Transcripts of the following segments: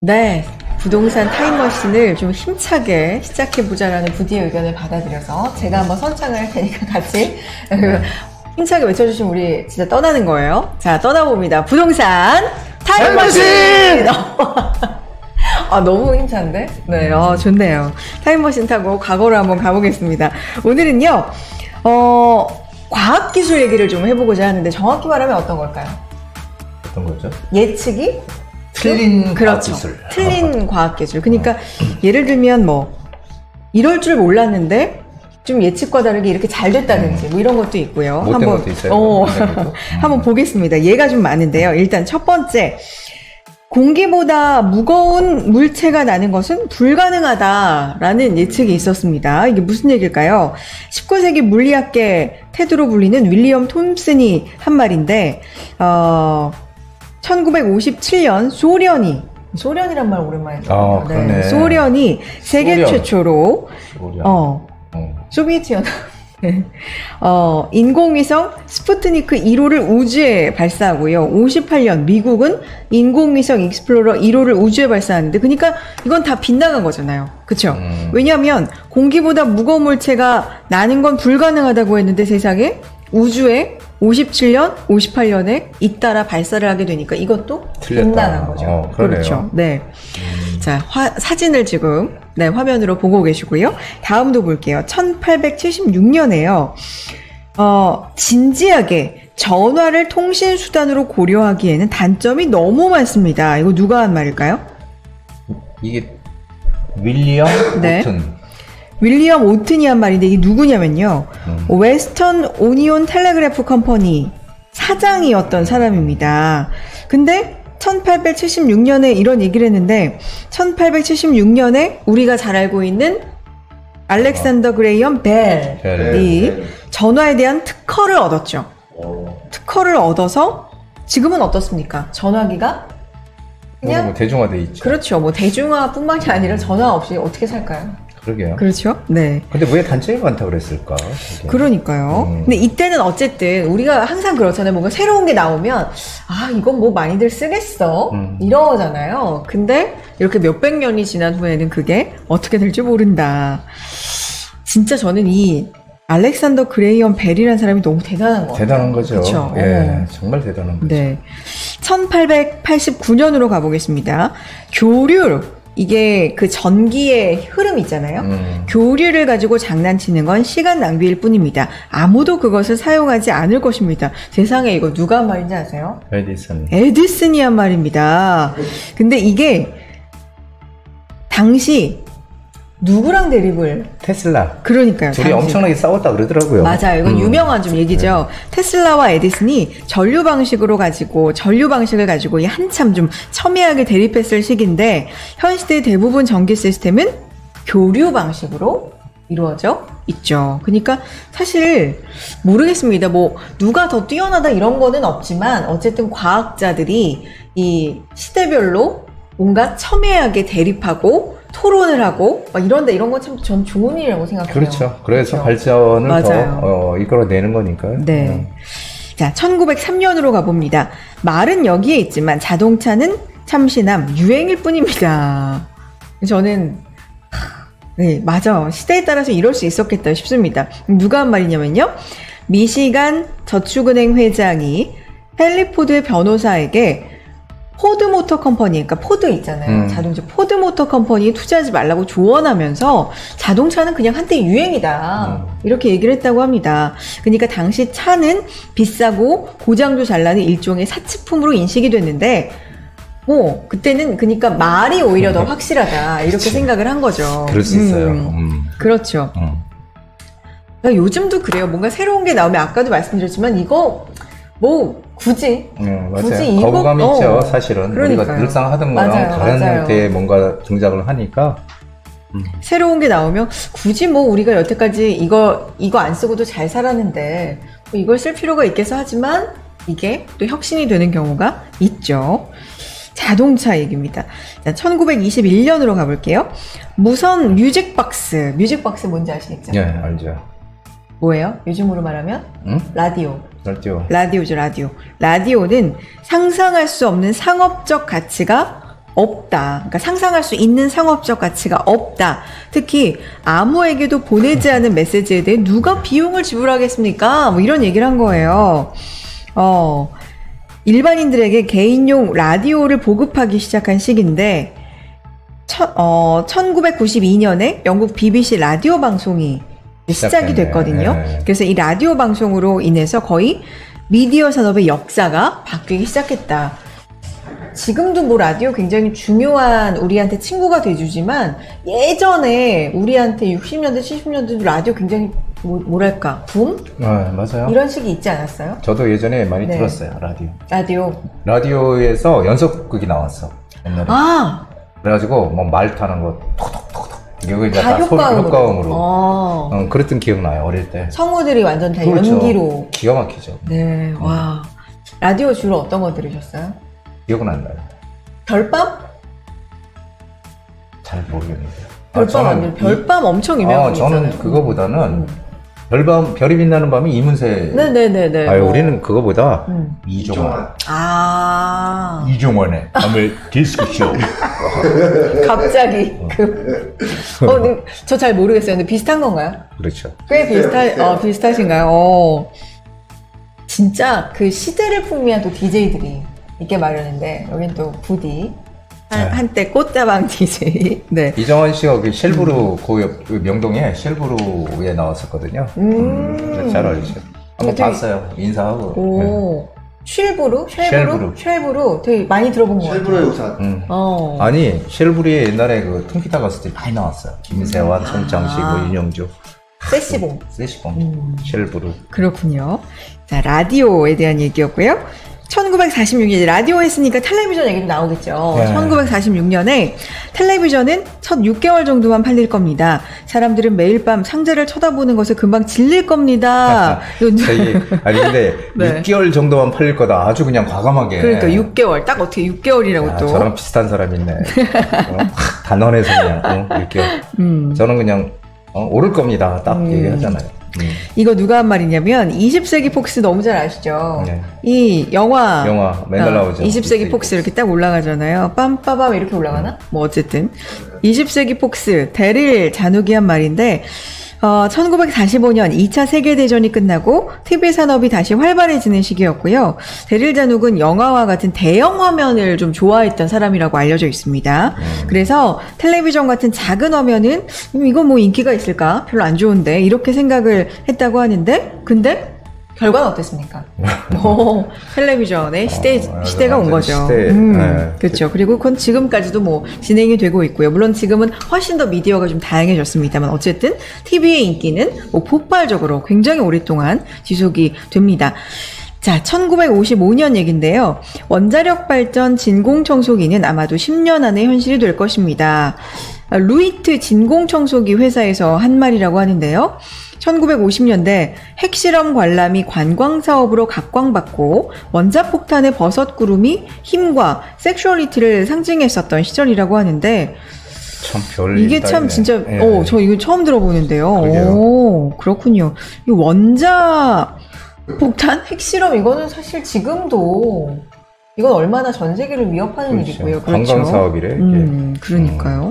네, 부동산 타임머신을 좀 힘차게 시작해보자라는 부디의 의견을 받아들여서 제가 한번 선창을 할 테니까 같이 힘차게 외쳐주시면 우리 진짜 떠나는 거예요. 자, 떠나봅니다. 부동산 타임머신! 아, 너무 힘찬데? 네, 좋네요. 타임머신 타고 과거로 한번 가보겠습니다. 오늘은요, 과학기술 얘기를 좀 해보고자 하는데 정확히 말하면 어떤 걸까요? 어떤 거죠? 예측이? 틀린 그렇죠. 과학기술. 틀린 과학기술. 그러니까 예를 들면 뭐 이럴 줄 몰랐는데 좀 예측과 다르게 이렇게 잘 됐다든지 뭐 이런 것도 있고요. 못된 것도 있어요. 한번 보겠습니다. 얘가 좀 많은데요. 일단 첫 번째, 공기보다 무거운 물체가 나는 것은 불가능하다라는 예측이 있었습니다. 이게 무슨 얘기일까요? 19세기 물리학계 테드로 불리는 윌리엄 톰슨이 한 말인데 1957년 소련이란 말 오랜만에 들어요. 네, 소련이 세계 최초로 소비에트 연합 인공위성 스푸트니크 1호를 우주에 발사하고요. 58년 미국은 인공위성 익스플로러 1호를 우주에 발사하는데, 그러니까 이건 다 빗나간 거잖아요. 그쵸? 왜냐하면 공기보다 무거운 물체가 나는 건 불가능하다고 했는데 세상에 우주에 57년, 58년에 잇따라 발사를 하게 되니까 이것도 빗나간 거죠. 그렇죠. 네. 자, 사진을 지금 화면으로 보고 계시고요. 다음도 볼게요. 1876년에요. 진지하게 전화를 통신 수단으로 고려하기에는 단점이 너무 많습니다. 이거 누가 한 말일까요? 이게 윌리엄 오튼. 윌리엄 오튼이 한 말인데 이게 누구냐면요. 웨스턴 오니온 텔레그래프 컴퍼니 사장이었던 사람입니다. 근데 1876년에 이런 얘기를 했는데 1876년에 우리가 잘 알고 있는 알렉산더 그레이엄 벨이 전화에 대한 특허를 얻었죠. 특허를 얻어서 지금은 어떻습니까? 전화기가 그냥 뭐 대중화돼 있죠. 그렇죠. 뭐 대중화뿐만이 아니라 전화 없이 어떻게 살까요? 그러게요. 그렇죠. 네. 근데 왜 단점이 많다고 그랬을까? 그러니까요. 근데 이때는 어쨌든 우리가 항상 그렇잖아요. 뭔가 새로운 게 나오면 이건 뭐 많이들 쓰겠어 이러잖아요. 근데 이렇게 몇백 년이 지난 후에는 그게 어떻게 될지 모른다. 진짜 저는 이 알렉산더 그레이엄 벨이라는 사람이 너무 대단한 것 같아요. 대단한 거죠. 그렇죠. 예, 정말 대단한 거죠. 네. 1889년으로 가보겠습니다. 교류, 이게 그 전기의 흐름 있잖아요. 교류를 가지고 장난치는 건 시간 낭비일 뿐입니다. 아무도 그것을 사용하지 않을 것입니다. 세상에 이거 누가 한 말인지 아세요? 에디슨이 한 말입니다. 근데 이게 당시 누구랑 대립을? 테슬라. 그러니까요. 둘이 엄청나게 싸웠다 그러더라고요. 맞아요. 이건 유명한 좀 얘기죠. 테슬라와 에디슨이 전류 방식을 가지고 한참 좀 첨예하게 대립했을 시기인데 현 시대의 대부분 전기 시스템은 교류 방식으로 이루어져 있죠. 그러니까 사실 모르겠습니다. 뭐 누가 더 뛰어나다 이런 거는 없지만 어쨌든 과학자들이 이 시대별로 뭔가 첨예하게 대립하고 토론을 하고 이런 건 참 전 좋은 일이라고 생각해요. 그렇죠. 그래서 발전을 더 이끌어내는 거니까요. 네. 자, 1903년으로 가봅니다. 말은 여기에 있지만 자동차는 참신함, 유행일 뿐입니다. 저는 네, 맞아. 시대에 따라서 이럴 수 있었겠다 싶습니다. 누가 한 말이냐면요. 미시간 저축은행 회장이 헨리 포드의 변호사에게 포드 모터 컴퍼니, 그러니까 포드 있잖아요. 자동차 포드 모터 컴퍼니에 투자하지 말라고 조언하면서 자동차는 그냥 한때 유행이다. 이렇게 얘기를 했다고 합니다. 그러니까 당시 차는 비싸고 고장도 잘 나는 일종의 사치품으로 인식이 됐는데 뭐 그때는 그러니까 말이 오히려 더 확실하다. 이렇게 생각을 한 거죠. 그럴 수 있어요. 그렇죠. 그러니까 요즘도 그래요. 뭔가 새로운 게 나오면 아까도 말씀드렸지만 이거 뭐 굳이 맞아요. 거부감이 있죠. 사실은 그러니까요. 우리가 늘상 하던 거랑 다른 형태의 뭔가 동작을 하니까 새로운 게 나오면 굳이 뭐 우리가 여태까지 이거 안 쓰고도 잘 살았는데 뭐 이걸 쓸 필요가 있겠어 하지만 이게 또 혁신이 되는 경우가 있죠. 자동차 얘기입니다. 자, 1921년으로 가볼게요. 무선 뮤직박스 뭔지 아시겠죠? 네, 알죠. 뭐예요? 요즘으로 말하면? 라디오죠. 라디오는 상상할 수 없는 상업적 가치가 없다. 그러니까 상상할 수 있는 상업적 가치가 없다. 특히 아무에게도 보내지 않은 메시지에 대해 누가 비용을 지불하겠습니까? 뭐 이런 얘기를 한 거예요. 일반인들에게 개인용 라디오를 보급하기 시작한 시기인데 1992년에 영국 BBC 라디오 방송이 시작이 됐거든요. 네. 그래서 이 라디오 방송으로 인해서 거의 미디어 산업의 역사가 바뀌기 시작했다. 지금도 뭐 라디오 굉장히 중요한 우리한테 친구가 돼주지만 예전에 우리한테 60년대, 70년대도 라디오 굉장히 뭐랄까 붐? 맞아요. 이런 식이 있지 않았어요? 저도 예전에 많이 들었어요. 라디오. 라디오에서 연속극이 나왔어. 옛날에. 그래가지고 뭐 말 타는 거 톡톡톡톡 이거 이제 다 효과음으로. 그랬던 기억 나요. 어릴 때. 성우들이 완전 다 그렇죠. 연기로. 기가 막히죠. 네, 와. 라디오 주로 어떤 거 들으셨어요? 기억은 안 나요. 별밤? 잘 모르겠는데. 별밤 엄청 유명한 저는 그거보다는 별이 빛나는 밤이 이문세. 네네네네. 우리는 그거보다 이종원. 이종원의 밤을 디스크쇼. 갑자기 저 잘 모르겠어요. 근데 비슷한 건가요? 그렇죠. 꽤 비슷하신가요? 진짜 그 시대를 풍미한 또 DJ들이 있게 마련인데 여긴 또 부디 한때 꽃다방 DJ. 네. 이정원 씨가 그 쉘브루 그 명동에 쉘브루에 나왔었거든요. 잘 알죠. 한번 봤어요. 인사하고. 쉘브루? 되게 많이 들어본 것 같아요. 쉘브루의 우산. 아니 쉘브루에 옛날에 그 통기타 갔을 때 많이 나왔어요. 김세환, 송창식, 윤영주. 세시봉. 쉘브루. 그렇군요. 자, 라디오에 대한 얘기였고요. 1946년 라디오 했으니까 텔레비전 얘기도 나오겠죠. 네. 1946년에 텔레비전은 첫 6개월 정도만 팔릴 겁니다. 사람들은 매일 밤 상자를 쳐다보는 것을 금방 질릴 겁니다. 아니 근데 네. 6개월 정도만 팔릴 거다. 아주 그냥 과감하게. 그러니까 6개월. 딱 어떻게 6개월이라고 또. 저랑 비슷한 사람 있네. 단언해서 그냥 6개월. 저는 그냥 오를 겁니다. 딱 얘기하잖아요. 이거 누가 한 말이냐면 20세기 폭스 너무 잘 아시죠? 네. 이 영화 맨날 나오죠. 20세기 폭스 이렇게 딱 올라가잖아요. 빰빠밤 이렇게 올라가나? 뭐 어쨌든 20세기 폭스 데릴 자누기 한 말인데 1945년 2차 세계대전이 끝나고 TV 산업이 다시 활발해지는 시기였고요. 데릴 자눅은 영화와 같은 대형 화면을 좀 좋아했던 사람이라고 알려져 있습니다. 그래서 텔레비전 같은 작은 화면은 이거 뭐 인기가 있을까? 별로 안 좋은데 이렇게 생각을 했다고 하는데 근데 결과는 어땠습니까? 텔레비전의 시대가 온 거죠. 그렇죠. 그리고 그건 지금까지도 뭐 진행이 되고 있고요. 물론 지금은 훨씬 더 미디어가 좀 다양해졌습니다만 어쨌든 TV의 인기는 뭐 폭발적으로 굉장히 오랫동안 지속이 됩니다. 자, 1955년 얘긴데요. 원자력 발전 진공청소기는 아마도 10년 안에 현실이 될 것입니다. 루이트 진공청소기 회사에서 한 말이라고 하는데요. 1950년대 핵실험 관람이 관광사업으로 각광받고 원자폭탄의 버섯구름이 힘과 섹슈얼리티를 상징했었던 시절이라고 하는데 참 이게 참 진짜 저 이거 처음 들어보는데요. 그렇군요. 이 원자폭탄 핵실험 이거는 사실 지금도 이건 얼마나 전 세계를 위협하는 일이고요. 그렇죠. 관광사업이래. 그러니까요.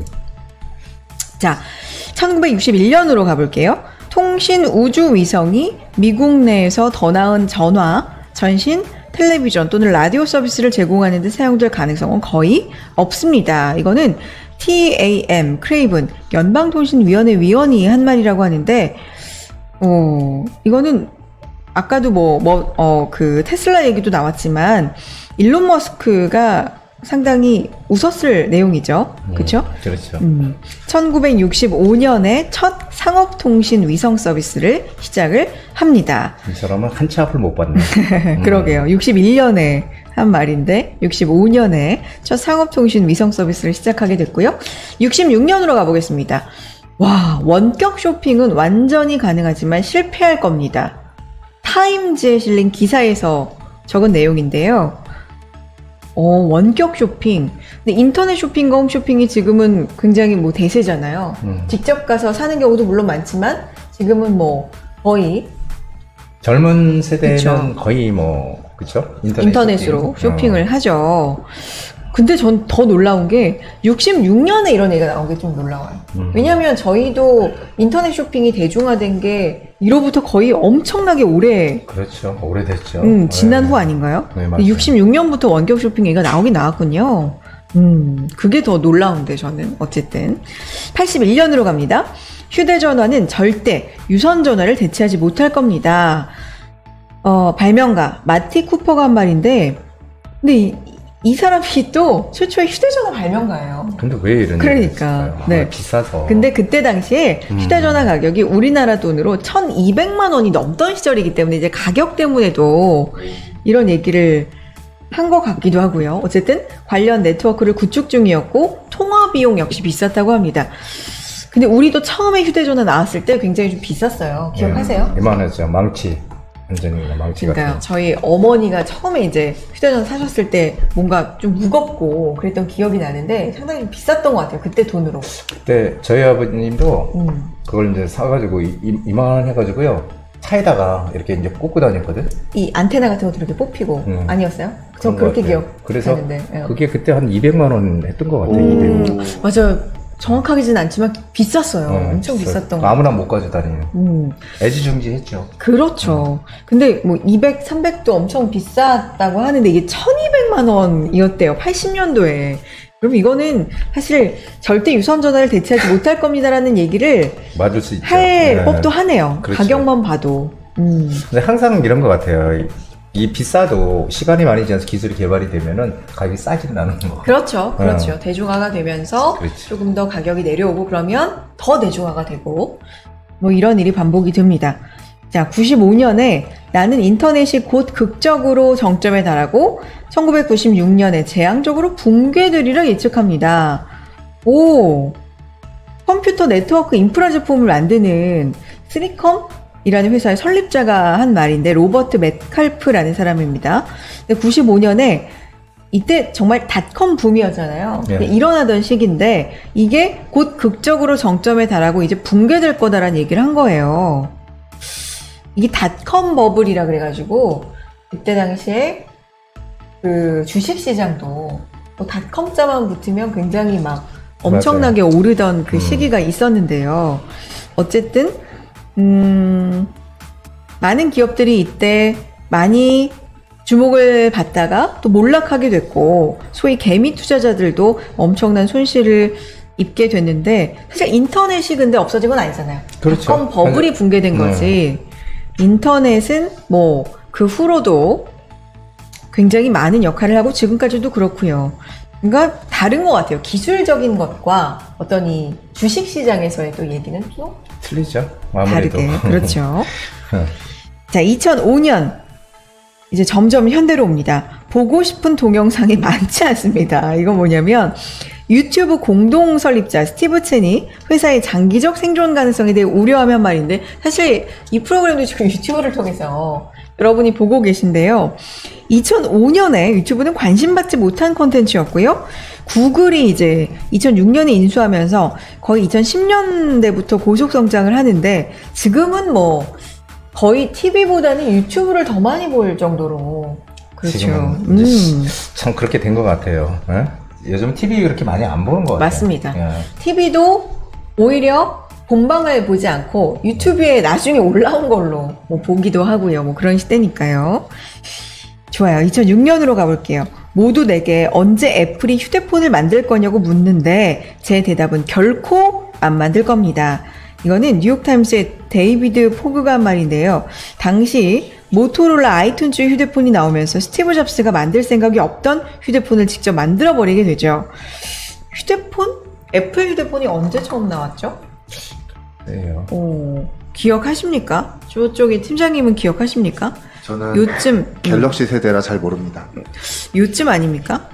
자, 1961년으로 가볼게요. 통신 우주 위성이 미국 내에서 더 나은 전화, 전신, 텔레비전 또는 라디오 서비스를 제공하는 데 사용될 가능성은 거의 없습니다. 이거는 TAM, 크레이븐, 연방통신위원회 위원이 한 말이라고 하는데, 이거는 아까도 그 테슬라 얘기도 나왔지만, 일론 머스크가 상당히 웃었을 내용이죠. 그렇죠? 그렇죠. 1965년에 첫 상업통신 위성 서비스를 시작을 합니다. 이 사람은 한치 앞을 못 봤네. 그러게요. 61년에 한 말인데 65년에 첫 상업통신 위성 서비스를 시작하게 됐고요. 66년으로 가보겠습니다. 와, 원격 쇼핑은 완전히 가능하지만 실패할 겁니다. 타임즈에 실린 기사에서 적은 내용인데요. 원격 쇼핑. 근데 인터넷 쇼핑과 홈쇼핑이 지금은 굉장히 뭐 대세잖아요. 직접 가서 사는 경우도 물론 많지만 지금은 뭐 거의 젊은 세대는 그쵸? 거의 뭐 그렇죠? 인터넷으로 쇼핑을 하죠. 근데 전 더 놀라운 게 66년에 이런 얘기가 나온 게 좀 놀라워요. 왜냐면 저희도 인터넷 쇼핑이 대중화된 게 이로부터 거의 엄청나게 오래. 그렇죠. 오래됐죠. 지난 후 아닌가요? 네, 66년부터 원격 쇼핑 얘기가 나오긴 나왔군요. 그게 더 놀라운데 저는 어쨌든 81년으로 갑니다. 휴대전화는 절대 유선전화를 대체하지 못할 겁니다. 발명가 마티 쿠퍼가 한 말인데, 근데 이 사람이 또 최초의 휴대전화 발명가예요. 근데 왜 이런? 그러니까 네, 비싸서. 근데 그때 당시에 휴대전화 가격이 우리나라 돈으로 1,200만 원이 넘던 시절이기 때문에 이제 가격 때문에도 이런 얘기를 한 것 같기도 하고요. 어쨌든 관련 네트워크를 구축 중이었고 통화 비용 역시 비쌌다고 합니다. 근데 우리도 처음에 휴대전화 나왔을 때 굉장히 좀 비쌌어요. 기억하세요? 이만했죠. 망치. 완전히 망치 같은. 그러니까요. 저희 어머니가 처음에 이제 휴대전화 사셨을 때 뭔가 좀 무겁고 그랬던 기억이 나는데 상당히 좀 비쌌던 것 같아요. 그때 돈으로. 그때 저희 아버님도 그걸 이제 사가지고 이만해가지고요. 차에다가 이렇게 이제 꽂고 다녔거든. 이 안테나 같은 것도 이렇게 뽑히고 아니었어요? 전 그렇게 기억하는데. 그래서 그게 그때 한 200만 원 했던 것 같아요. 200만. 맞아요. 정확하지는 않지만 비쌌어요. 엄청 비쌌던 거. 아무나 못 가져다니는. 애지중지했죠. 그렇죠. 근데 뭐 200, 300도 엄청 비쌌다고 하는데 이게 1,200만 원이었대요. 80년도에. 그럼 이거는 사실 절대 유선전화를 대체하지 못할 겁니다라는 얘기를 맞을 수 있죠. 할 법도 하네요. 그렇죠. 가격만 봐도. 근데 항상 이런 것 같아요. 이 비싸도 시간이 많이 지나서 기술이 개발이 되면은 가격이 싸지는 않는 거. 그렇죠. 그렇죠. 대중화가 되면서 그렇지. 조금 더 가격이 내려오고 그러면 더 대중화가 되고 뭐 이런 일이 반복이 됩니다. 자, 95년에 나는 인터넷이 곧 극적으로 정점에 달하고 1996년에 재앙적으로 붕괴되리라 예측합니다. 오! 컴퓨터 네트워크 인프라 제품을 만드는 스리컴? 이라는 회사의 설립자가 한 말인데 로버트 metcalf라는 사람입니다. 95년에 이때 정말 닷컴 붐이었잖아요. 네. 일어나던 시기인데 이게 곧 극적으로 정점에 달하고 이제 붕괴될 거다라는 얘기를 한 거예요. 이게 닷컴 버블이라 그래가지고 그때 당시에 그 주식시장도 뭐 닷컴자만 붙으면 굉장히 막 엄청나게 맞아요. 오르던 그 시기가 있었는데요. 어쨌든 많은 기업들이 이때 많이 주목을 받다가 또 몰락하게 됐고 소위 개미 투자자들도 엄청난 손실을 입게 됐는데 사실 인터넷이 근데 없어진 건 아니잖아요. 그렇죠. 닷컴 버블이 붕괴된 거지. 인터넷은 뭐 그 후로도 굉장히 많은 역할을 하고 지금까지도 그렇고요. 그러니까 다른 것 같아요. 기술적인 것과 어떤 이 주식시장에서의 또 얘기는 또 틀리죠. 아무래도. 다르게. 그렇죠. 자, 2005년 이제 점점 현대로 옵니다. 보고 싶은 동영상이 많지 않습니다. 이건 뭐냐면 유튜브 공동 설립자 스티브 첸이 회사의 장기적 생존 가능성에 대해 우려하며 말인데 사실 이 프로그램도 지금 유튜브를 통해서 여러분이 보고 계신데요. 2005년에 유튜브는 관심받지 못한 콘텐츠였고요. 구글이 이제 2006년에 인수하면서 거의 2010년대부터 고속 성장을 하는데 지금은 뭐 거의 TV보다는 유튜브를 더 많이 볼 정도로 그렇죠. 참 그렇게 된 것 같아요. 에? 요즘 TV 그렇게 많이 안 보는 것 같아요. 맞습니다. TV도 오히려 본방을 보지 않고 유튜브에 나중에 올라온 걸로 뭐 보기도 하고요. 뭐 그런 시대니까요. 좋아요. 2006년으로 가볼게요. 모두 내게 언제 애플이 휴대폰을 만들 거냐고 묻는데 제 대답은 결코 안 만들 겁니다. 이거는 뉴욕타임스의 데이비드 포그가 한 말인데요. 당시 모토로라 아이튠즈 휴대폰이 나오면서 스티브 잡스가 만들 생각이 없던 휴대폰을 직접 만들어버리게 되죠. 휴대폰? 애플 휴대폰이 언제 처음 나왔죠? 네요. 기억하십니까? 저쪽에 팀장님은 기억하십니까? 저는 요즘 갤럭시 세대라 잘 모릅니다. 요즘 아닙니까?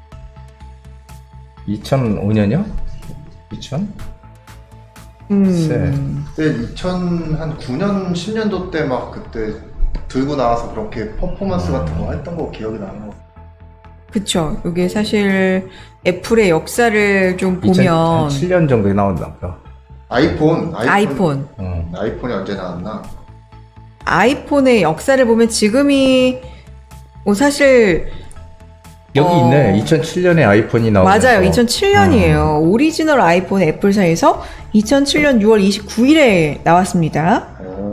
2005년이요? 2000? 그때 2009년 10년도 때 막 그때 들고 나와서 그렇게 퍼포먼스 같은 거 했던 거 기억이 나는 거. 그쵸. 이게 사실 애플의 역사를 좀 보면 2007년 정도에 나온다 보다. 아이폰이 언제 나왔나? 아이폰의 역사를 보면 지금이 뭐 사실 여기 있네. 2007년에 아이폰이 나오면서. 맞아요. 2007년이에요. 오리지널 아이폰 애플사에서 2007년 6월 29일에 나왔습니다.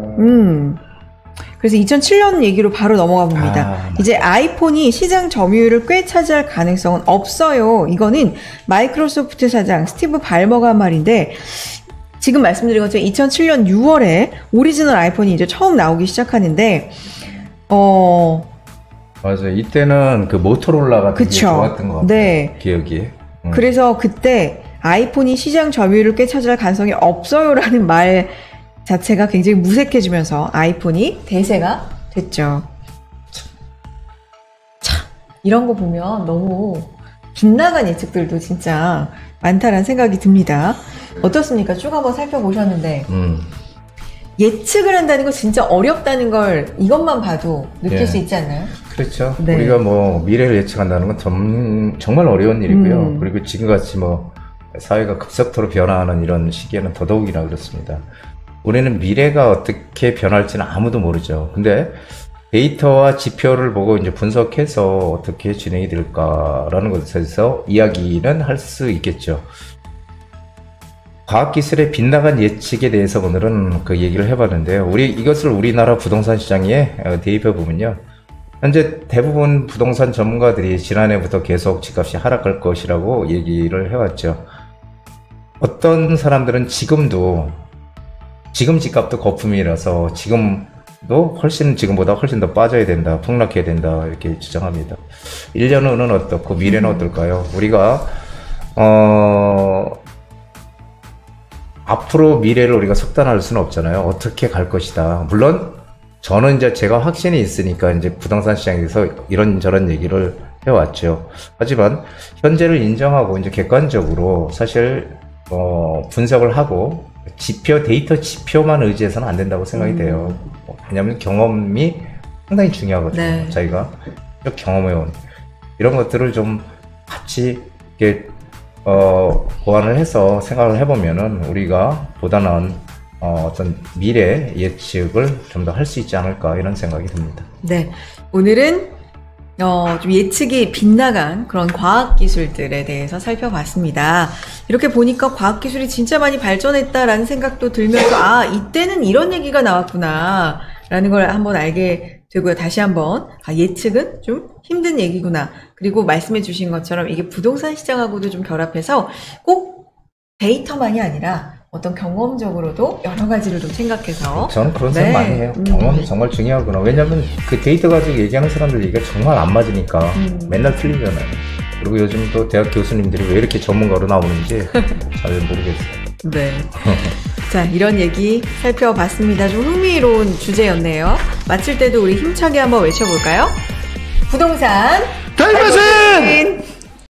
그래서 2007년 얘기로 바로 넘어가 봅니다. 이제 아이폰이 시장 점유율을 꽤 차지할 가능성은 없어요. 이거는 마이크로소프트 사장 스티브 발머가 한 말인데, 지금 말씀드린 것처럼 2007년 6월에 오리지널 아이폰이 이제 처음 나오기 시작하는데, 맞아요. 이때는 그 모토로라가 되게 좋았던 것 같아요. 네. 기억이. 그래서 그때 아이폰이 시장 점유율을 꽤 차지할 가능성이 없어요라는 말 자체가 굉장히 무색해지면서 아이폰이 대세가 됐죠. 참, 이런 거 보면 너무 빗나간 예측들도 진짜 많다라는 생각이 듭니다. 어떻습니까? 쭉 한번 살펴보셨는데 예측을 한다는 거 진짜 어렵다는 걸 이것만 봐도 느낄 수 있지 않나요? 그렇죠. 네. 우리가 뭐 미래를 예측한다는 건 정말 어려운 일이고요. 그리고 지금같이 뭐 사회가 급속도로 변화하는 이런 시기에는 더더욱이나 그렇습니다. 우리는 미래가 어떻게 변할지는 아무도 모르죠. 근데 데이터와 지표를 보고 이제 분석해서 어떻게 진행이 될까라는 것에서 이야기는 할 수 있겠죠. 과학기술의 빗나간 예측에 대해서 오늘은 그 얘기를 해봤는데요. 이것을 우리나라 부동산 시장에 대입해 보면요. 현재 대부분 부동산 전문가들이 지난해부터 계속 집값이 하락할 것이라고 얘기를 해왔죠. 어떤 사람들은 지금 집값도 거품이라서 지금도 지금보다 훨씬 더 빠져야 된다, 폭락해야 된다, 이렇게 주장합니다. 1년 후는 어떻고 미래는 어떨까요? 우리가, 앞으로 미래를 우리가 속단할 수는 없잖아요. 어떻게 갈 것이다. 물론, 저는 이제 제가 확신이 있으니까 이제 부동산 시장에서 이런저런 얘기를 해왔죠. 하지만, 현재를 인정하고 이제 객관적으로 사실, 분석을 하고, 데이터 지표만 의지해서는 안 된다고 생각이 돼요. 왜냐하면 경험이 상당히 중요하거든요. 네. 자기가 경험해온 이런 것들을 좀 같이 이렇게 보완을 해서 생각을 해보면은 우리가 보다 나은 어떤 미래 예측을 좀 더 할 수 있지 않을까 이런 생각이 듭니다. 네, 오늘은 좀 예측이 빗나간 그런 과학기술들에 대해서 살펴봤습니다. 이렇게 보니까 과학기술이 진짜 많이 발전했다라는 생각도 들면서 이때는 이런 얘기가 나왔구나 라는 걸 한번 알게 되고요. 다시 한번 예측은 좀 힘든 얘기구나. 그리고 말씀해 주신 것처럼 이게 부동산 시장하고도 좀 결합해서 꼭 데이터만이 아니라 어떤 경험적으로도 여러 가지를 좀 생각해서 저는 그런 생각 많이 해요. 경험이 정말 중요하구나. 왜냐면 그 데이터 가지고 얘기하는 사람들 얘기가 정말 안 맞으니까 맨날 틀리잖아요. 그리고 요즘 또 대학 교수님들이 왜 이렇게 전문가로 나오는지 잘 모르겠어요. 네. 자, 이런 얘기 살펴봤습니다. 좀 흥미로운 주제였네요. 마칠 때도 우리 힘차게 한번 외쳐볼까요? 부동산 타임머신!